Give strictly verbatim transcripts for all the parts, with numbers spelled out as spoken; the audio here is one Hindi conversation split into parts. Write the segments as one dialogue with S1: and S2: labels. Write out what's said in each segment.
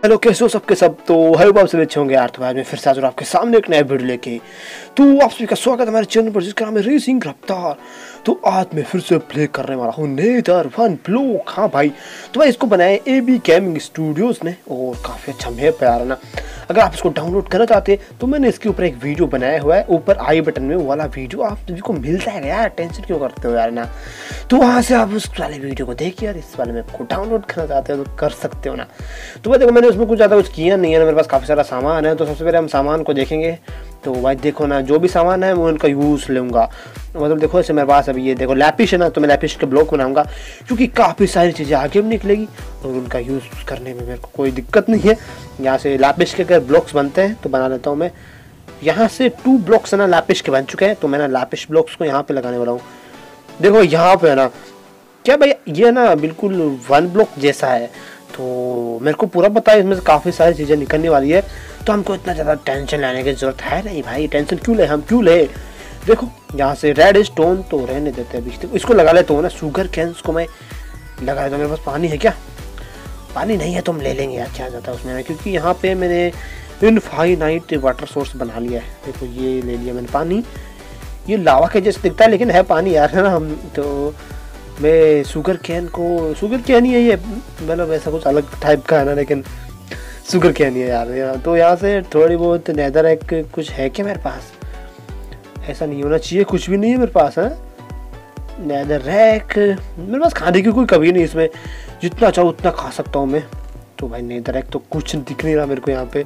S1: हेलो, कैसे हो सबके सब। तो हेलो, आप सभी अच्छे होंगे यार। तो आज मैं फिर से हाजिर हूं आपके सामने एक नया वीडियो लेके। तो आप सभी का स्वागत है हमारे चैनल पर जिसका नाम है रेसिंग रफ्तार। तो आज मैं फिर से प्ले करने वाला हूँ नेदर वन ब्लॉक। हाँ भाई, तो भाई इसको बनाए ए बी गेमिंग स्टूडियोज ने और काफ़ी अच्छा मैप है यार ना। अगर आप इसको डाउनलोड करना चाहते हैं तो मैंने इसके ऊपर एक वीडियो बनाया हुआ है, ऊपर आई बटन में वो वाला वीडियो आप सभी को मिलता है यार। टेंशन क्यों करते हो यार ना। तो वहाँ से आप उस वाले वीडियो को देखिए यार। इस वाले मैप को डाउनलोड करना चाहते हो तो कर सकते हो ना। तो भाई देखो, मैंने उसमें कुछ ज़्यादा कुछ किया नहीं है ना, मेरे पास काफ़ी सारा सामान है। तो सबसे पहले हम सामान को देखेंगे। तो भाई देखो ना, जो भी सामान है मैं उनका यूज़ लूँगा। मतलब देखो, ऐसे मेरे पास अभी ये देखो लैपिश है ना, तो मैं लैपिश के ब्लॉक बनाऊंगा क्योंकि काफ़ी सारी चीज़ें आगे भी निकलेगी और उनका यूज़ करने में मेरे को कोई दिक्कत नहीं है। यहाँ से लैपिश के अगर ब्लॉक्स बनते हैं तो बना लेता हूँ मैं। यहाँ से टू ब्लॉक्स है ना लैपिश के बन चुके हैं, तो मैं ना लैपिश ब्लॉक्स को यहाँ पे लगाने वाला हूँ। देखो यहाँ पे है ना, क्या भाई ये ना बिल्कुल वन ब्लॉक जैसा है। तो मेरे को पूरा पता है इसमें से काफ़ी सारी चीज़ें निकलने वाली है, तो हमको इतना ज़्यादा टेंशन लेने की ज़रूरत है नहीं भाई। टेंशन क्यों ले, हम क्यों ले। देखो यहाँ से रेड स्टोन तो रहने देते हैं बीच, इसको लगा लेता हूँ ना। शुगर कैंस को मैं लगा लेता हूँ। मेरे पास पानी है क्या? पानी नहीं है तो हम ले लेंगे यार, क्या जाता है उसमें, क्योंकि यहाँ पे मैंने इनफाइनाइट वाटर सोर्स बना लिया है। देखो ये ले लिया मैंने पानी। ये लावा के जैसे दिखता है लेकिन है पानी यार, है ना। हम तो मैं शुगर कैन को, शुगर कैन ही है ये, मतलब ऐसा कुछ अलग टाइप का है ना, लेकिन शुगर कैन ही है यार, यार। तो यहाँ से थोड़ी बहुत नेदर एक कुछ है क्या मेरे पास? ऐसा नहीं होना चाहिए, कुछ भी नहीं है मेरे पास है। नेदर रैक मेरे पास खाने की कोई कमी नहीं, इसमें जितना चाहो उतना खा सकता हूँ मैं। तो भाई नेदर रैक तो कुछ दिख नहीं रहा मेरे को यहाँ पे।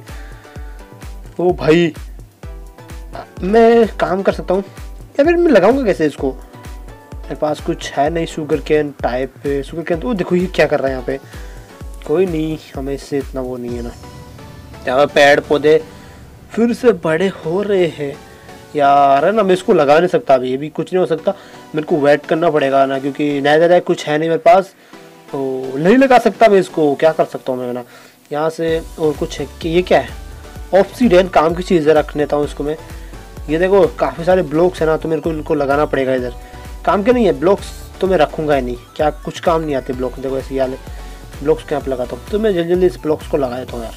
S1: ओ भाई, मैं काम कर सकता हूँ या फिर मैं लगाऊंगा कैसे इसको? मेरे पास कुछ है नहीं शुगर कैन टाइप पे। शुगर कैन तो देखो ये क्या कर रहा है यहाँ पे। कोई नहीं, हमें इससे इतना वो नहीं है ना। यहाँ पे पेड़ पौधे फिर से बड़े हो रहे हैं यार, है ना। मैं इसको लगा नहीं सकता अभी, ये कुछ नहीं हो सकता। मेरे को वेट करना पड़ेगा ना, क्योंकि नेदर है कुछ है नहीं मेरे पास, तो नहीं लगा सकता मैं इसको। क्या कर सकता हूँ मैं ना यहाँ से। और कुछ है कि ये क्या है? ऑब्सीडियन काम की चीज़ें रख लेता हूँ इसको मैं। ये देखो काफ़ी सारे ब्लॉक्स है ना, तो मेरे को इनको लगाना पड़ेगा इधर। काम के नहीं है ब्लॉक्स तो मैं रखूँगा ही नहीं, क्या कुछ काम नहीं आते ब्लॉक्स। देखो ऐसे वाले ब्लॉक्स के यहाँ पे लगाता हूँ, तो मैं जल्दी जल्दी इस ब्लॉक्स को लगा देता हूँ यार।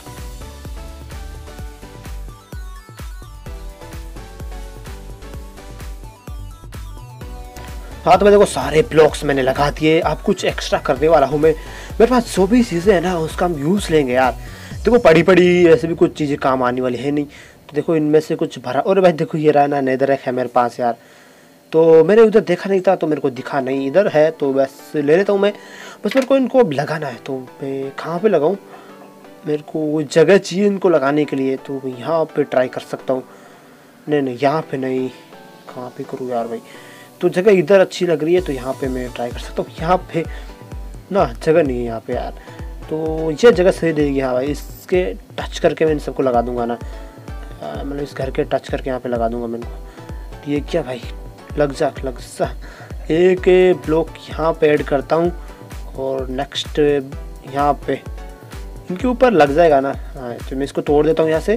S1: हाँ तो मैं देखो सारे ब्लॉक्स मैंने लगा दिए। अब कुछ एक्स्ट्रा करने वाला हूँ मैं। मेरे पास जो भी चीज़ें हैं ना उसका हम यूज़ लेंगे यार। देखो पड़ी पड़ी ऐसे भी कुछ चीज़ें काम आने वाली है नहीं, तो देखो इनमें से कुछ भरा। और भाई देखो ये रहा ना नेदर है मेरे पास यार, तो मैंने उधर देखा नहीं था तो मेरे को दिखा नहीं, इधर है तो बस ले लेता हूँ मैं। बस मेरे को इनको अब लगाना है, तो मैं कहाँ पे लगाऊँ? मेरे को जगह चाहिए इनको लगाने के लिए, तो यहाँ पे ट्राई कर सकता हूँ। नहीं नहीं यहाँ पे नहीं, कहाँ पे करूँ यार भाई? तो जगह इधर अच्छी लग रही है तो यहाँ पे मैं ट्राई कर सकता हूँ। यहाँ पे ना जगह नहीं है यहाँ पे यार, तो ये जगह सही रहेगी। हाँ भाई, इसके टच करके मैं इन सबको लगा दूंगा ना, मतलब इस घर के टच करके यहाँ पे लगा दूंगा मैं इनको। ये क्या भाई, लग जा लग जा। एक ब्लॉक यहाँ पे ऐड करता हूँ और नेक्स्ट यहाँ पे इनके ऊपर लग जाएगा ना। हाँ तो मैं इसको तोड़ देता हूँ यहाँ से।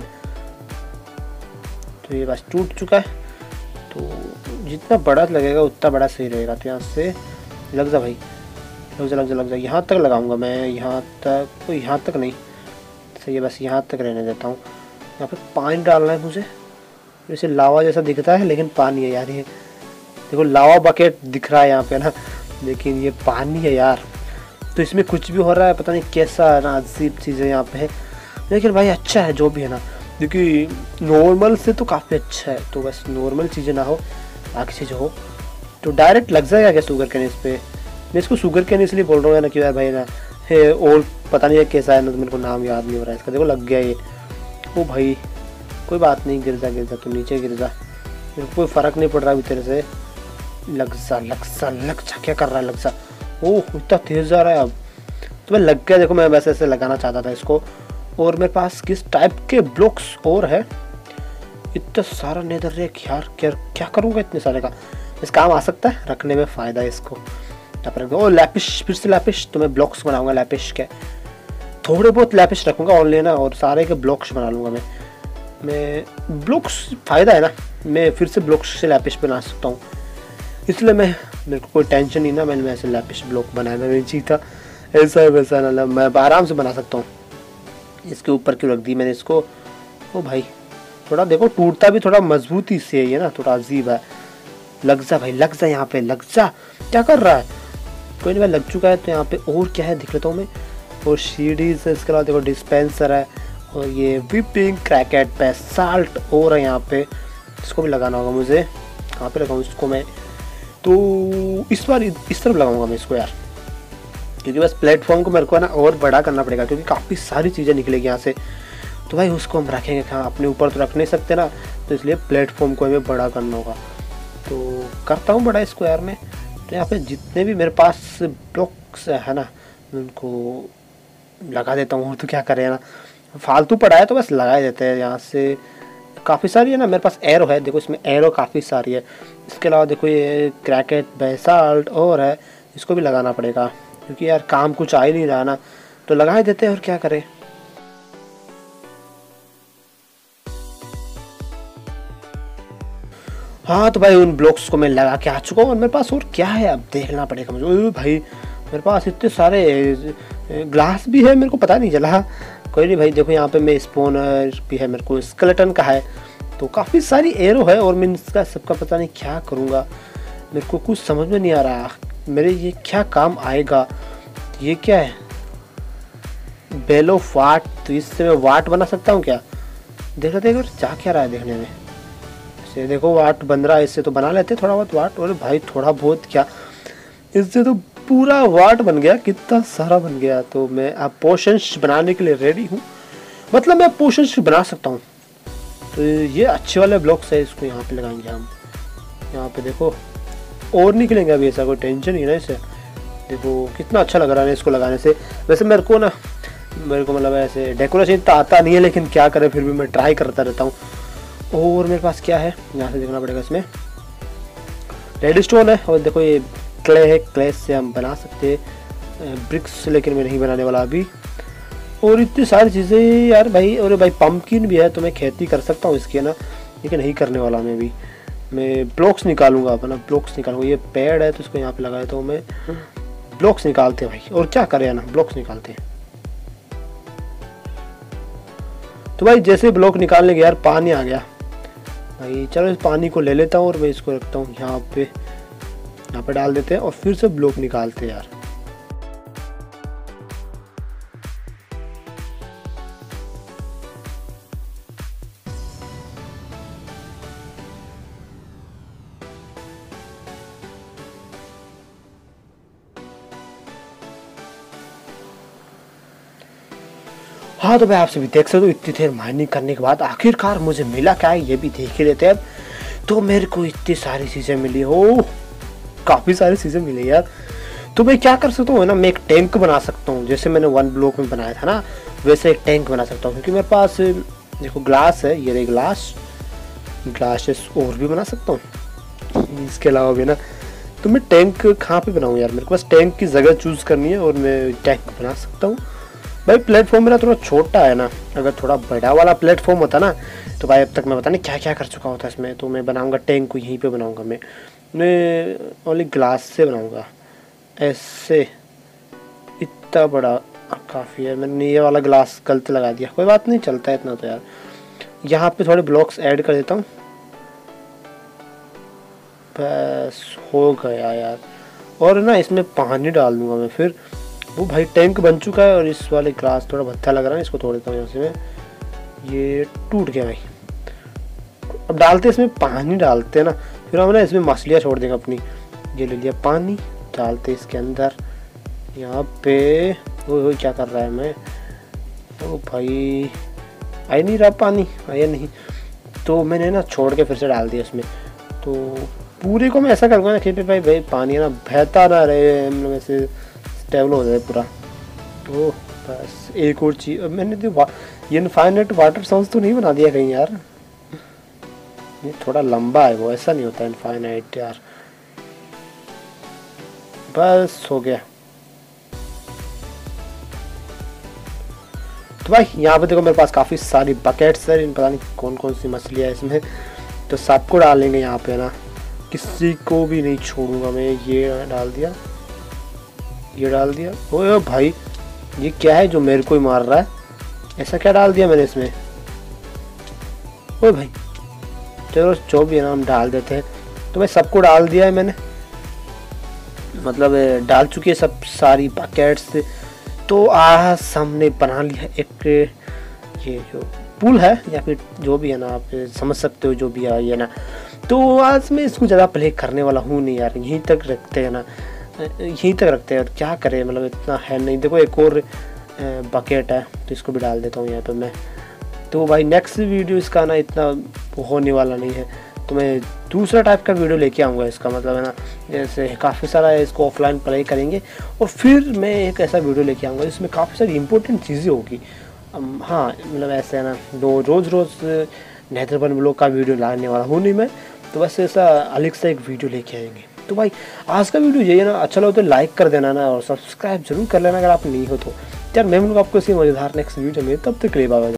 S1: तो ये बस टूट चुका है, तो जितना बड़ा लगेगा उतना बड़ा सही रहेगा। तो यहाँ से लग जा भाई, लग जा लग जा लग जा। यहाँ तक लगाऊंगा मैं, यहाँ तक तो यहाँ तक नहीं सही है, बस यहाँ तक रहने देता हूँ। यहाँ पे पानी डालना है मुझे, जैसे लावा जैसा दिखता है लेकिन पानी है यार। ये देखो लावा बकेट दिख रहा है यहाँ पे ना, लेकिन ये पानी है यार। तो इसमें कुछ भी हो रहा है, पता नहीं कैसा है ना, अजीब चीज़ें यहाँ पे है। लेकिन भाई अच्छा है जो भी है ना, क्योंकि नॉर्मल से तो काफ़ी अच्छा है। तो बस नॉर्मल चीज़ें ना हो, बाकी चीज़ें हो। तो डायरेक्ट लग जाएगा क्या शुगर कैन इस पर? मैं इसको शुगर कैन इसलिए बोल रहा हूँ ना कि यार भाई ना है, और पता नहीं है कैसा है ना, तो मेरे को नाम याद नहीं हो रहा है इसका। देखो लग गया ये। ओ भाई कोई बात नहीं, गिर जा गिर जा, तो नीचे गिर जा, मेरे को कोई फ़र्क नहीं पड़ रहा अभी तेरे से। लग जा लग जा लग जा, क्या कर रहा है लग जा। ओह इतना तेज़ जा रहा है अब, तो मैं लग गया। देखो मैं वैसे ऐसे लगाना चाहता था इसको। और मेरे पास किस टाइप के ब्लॉक्स और है? इतना सारा नेदर रैक यार, क्या क्या करूँगा इतने सारे का? इस काम आ सकता है, रखने में फ़ायदा है इसको। यहाँ पर ओ लैपिश, फिर से लैपिश। तो मैं ब्लॉक्स बनाऊँगा लैपिश के, थोड़े बहुत लैपिश रखूँगा और लेना, और सारे के ब्लॉक्स बना लूँगा मैं। मैं ब्लॉक्स फ़ायदा है ना, मैं फिर से ब्लॉक्स से लैपिश बना सकता हूँ, इसलिए मैं मेरे को कोई टेंशन नहीं ना। मैंने ऐसे लैपिश ब्लॉक बनाना नहीं चाहिए था, ऐसा है वैसा ना, मैं आराम से बना सकता हूँ। इसके ऊपर क्यों रख दी मैंने इसको। ओ भाई थोड़ा देखो टूटता भी थोड़ा मजबूती से है ये ना, थोड़ा अजीब है। लग जा भाई, लग जा यहाँ पे, लग जा। क्या कर रहा है? कोई नहीं भाई, लग चुका है। तो यहाँ पे और क्या है दिख लेता हूँ मैं। और सीडीज है, इसके अलावा देखो डिस्पेंसर है, और ये विपिंग क्रैकेट पे साल्ट और है यहाँ पे, इसको भी लगाना होगा मुझे। कहाँ पे लगाऊँ इसको मैं? तो इस बार इस तरफ लगाऊंगा मैं इसको यार, क्योंकि बस प्लेटफॉर्म को मेरे को ना और बड़ा करना पड़ेगा, क्योंकि काफ़ी सारी चीज़ें निकलेगी यहाँ से। तो भाई उसको हम रखेंगे कहाँ? अपने ऊपर तो रख नहीं सकते ना, तो इसलिए प्लेटफॉर्म को हमें बड़ा करना होगा। तो करता हूँ बड़ा इसको यार मैं। तो यहाँ पे जितने भी मेरे पास ब्लॉक्स है ना, उनको लगा देता हूँ। और तो क्या करें ना, फालतू पड़ा है तो बस लगा देते हैं। यहाँ से काफ़ी सारी है ना मेरे पास एरो है, देखो इसमें एरो काफ़ी सारी है। इसके अलावा देखो ये क्रैकेट बेसाल्ट और है, इसको भी लगाना पड़ेगा, क्योंकि यार काम कुछ आ ही नहीं रहा ना, तो लगा ही देते हैं। और क्या करें। हाँ तो भाई उन ब्लॉक्स को मैं लगा के आ चुका हूँ, और मेरे पास और क्या है अब देखना पड़ेगा मुझे। ओए भाई मेरे पास इतने सारे ग्लास भी है, मेरे को पता नहीं चला। कोई नहीं भाई, देखो यहाँ पे मैं स्पोनर भी है, मेरे को स्केलेटन का है, तो काफ़ी सारी एरो है। और मैं इसका सबका पता नहीं क्या करूँगा, मेरे को कुछ समझ में नहीं आ रहा मेरे ये क्या काम आएगा। ये क्या है? बेल ऑफ वाट, तो इससे मैं वाट बना सकता हूँ क्या? देख रहे थे जा क्या रहा है देखने में। से देखो वाट बन रहा है, इससे तो बना लेते थोड़ा बहुत वाट। और भाई थोड़ा बहुत क्या, इससे तो पूरा वाट बन गया, कितना सारा बन गया। तो मैं अब पोशंस बनाने के लिए रेडी हूँ, मतलब मैं पोशंस बना सकता हूँ। तो ये अच्छे वाले ब्लॉक्स है, इसको यहाँ पे लगाएंगे हम। यहाँ पे देखो और निकलेंगे अभी, ऐसा कोई टेंशन नहीं ना इससे। देखो कितना अच्छा लग रहा है इसको लगाने से। वैसे मेरे को ना मेरे को मतलब ऐसे डेकोरेशन तो आता नहीं है, लेकिन क्या करें फिर भी मैं ट्राई करता रहता हूँ। और मेरे पास क्या है यहाँ से देखना पड़ेगा। इसमें रेड स्टोन है, और देखो ये क्ले है, क्ले से हम बना सकते हैं ब्रिक्स, लेकिन मैं नहीं बनाने वाला अभी। और इतनी सारी चीज़ें यार भाई। और भाई पंपकिन भी है, तो मैं खेती कर सकता हूँ इसकी है ना, लेकिन नहीं करने वाला मैं भी। मैं ब्लॉक्स निकालूंगा अपना, ब्लॉक्स निकालूंगा। ये पेड़ है तो इसको यहाँ पे लगाया, तो मैं ब्लॉक्स निकालते हैं भाई। और क्या करें ना, ब्लॉक्स निकालते हैं। तो भाई जैसे ब्लॉक निकालने गया यार, पानी आ गया भाई। चलो इस पानी को ले लेता हूँ, और मैं इसको रखता हूँ यहाँ पे, यहाँ पे डाल देते हैं, और फिर से ब्लॉक निकालते हैं यार। हाँ तो भाई आप सभी देख सकते हो, इतनी देर माइनिंग करने के बाद आखिरकार मुझे मिला क्या है ये भी देख ही लेते हैं अब। तो मेरे को इतनी सारी चीज़ें मिली हो, काफ़ी सारी चीज़ें मिली यार। तो मैं क्या कर सकता हूँ ना, मैं एक टैंक बना सकता हूँ, जैसे मैंने वन ब्लॉक में बनाया था ना, वैसे एक टैंक बना सकता हूँ। क्योंकि मेरे पास देखो ग्लास है, ये ग्लास ग्लासेस और भी बना सकता हूँ इसके अलावा भी ना। तो मैं टैंक कहाँ पे बनाऊँ यार, मेरे को बस टैंक की जगह चूज़ करनी है, और मैं टैंक बना सकता हूँ। भाई प्लेटफॉर्म मेरा थोड़ा छोटा है ना, अगर थोड़ा बड़ा वाला प्लेटफॉर्म होता ना, तो भाई अब तक मैं पता नहीं क्या क्या कर चुका होता इसमें। तो मैं बनाऊंगा टैंक को यहीं पे बनाऊंगा, मैं मैं ओनली ग्लास से बनाऊंगा ऐसे। इतना बड़ा काफ़ी है, मैंने ये वाला ग्लास गलत लगा दिया, कोई बात नहीं, चलता है इतना तो यार। यहाँ पे थोड़े ब्लॉक्स ऐड कर देता हूँ, बस हो गया यार। और ना इसमें पानी डाल दूंगा मैं फिर। वो भाई टैंक बन चुका है, और इस वाले ग्लास थोड़ा भत्ता लग रहा है, इसको तोड़ देता हूँ यहाँ से मैं। ये टूट गया भाई। अब डालते इसमें पानी डालते हैं ना, फिर हम ना इसमें मछलियाँ छोड़ देंगे अपनी। ये ले लिया पानी, डालते इसके अंदर यहाँ पे। वो वो क्या कर रहा है मैं, ओ भाई आई नहीं रहा पानी, आया नहीं, तो मैंने ना छोड़ के फिर से डाल दिया इसमें। तो पूरे को मैं ऐसा करूँगा ना कि भाई भाई पानी ना बहता ना रहे, मतलब ऐसे स्टेबल हो जाए पूरा। तो बस एक और चीज़ मैंने तो ये इनफाइनाइट वाटर सोर्स तो नहीं बना दिया कहीं यार, ये थोड़ा लंबा है, वो ऐसा नहीं होता इनफाइनाइट यार। बस हो गया। तो भाई यहाँ पे देखो मेरे पास काफ़ी सारी बकेट्स है, इन पता नहीं कौन कौन सी मछलियाँ है इसमें, तो सबको डालेंगे यहाँ पे ना, किसी को भी नहीं छोड़ूंगा मैं। ये डाल दिया, ये डाल दिया। ओए भाई ये क्या है जो मेरे को ही मार रहा है, ऐसा क्या डाल दिया मैंने इसमें? ओ भाई चलो जो भी है ना हम डाल देते हैं। तो भाई सबको डाल दिया है मैंने, मतलब डाल चुकी है सब सारी बकेट्स। तो आज हमने बना लिया एक ये जो पूल है या फिर जो भी है ना, आप समझ सकते हो जो भी है ये ना। तो आज मैं इसको ज़्यादा प्ले करने वाला हूँ नहीं यार, यहीं तक रखते हैं ना, यहीं तक रखते हैं। और क्या करें, मतलब इतना है नहीं। देखो एक और बकेट है तो इसको भी डाल देता हूँ यहाँ पे मैं। तो भाई नेक्स्ट वीडियो इसका ना इतना होने वाला नहीं है, तो मैं दूसरा टाइप का वीडियो लेके आऊँगा इसका, मतलब है ना जैसे काफ़ी सारा है, इसको ऑफलाइन प्ले करेंगे और फिर मैं एक ऐसा वीडियो लेके आऊँगा जिसमें काफ़ी सारी इंपॉर्टेंट चीज़ें होगी। हाँ मतलब ऐसे है ना, दो रोज़ रोज़ नेदरबर्न ब्लॉग का वीडियो लाने वाला हूँ नहीं मैं, तो बस ऐसा अलग से एक वीडियो लेके आएंगे। तो भाई आज का वीडियो यही है ना, अच्छा लगे तो लाइक कर देना ना और सब्सक्राइब जरूर कर लेना अगर आप नहीं हो तो। यार मैं मिलूँगा आपको इसी मज़ेदार नेक्स्ट वीडियो में, तब तक के लिए बाय बाय।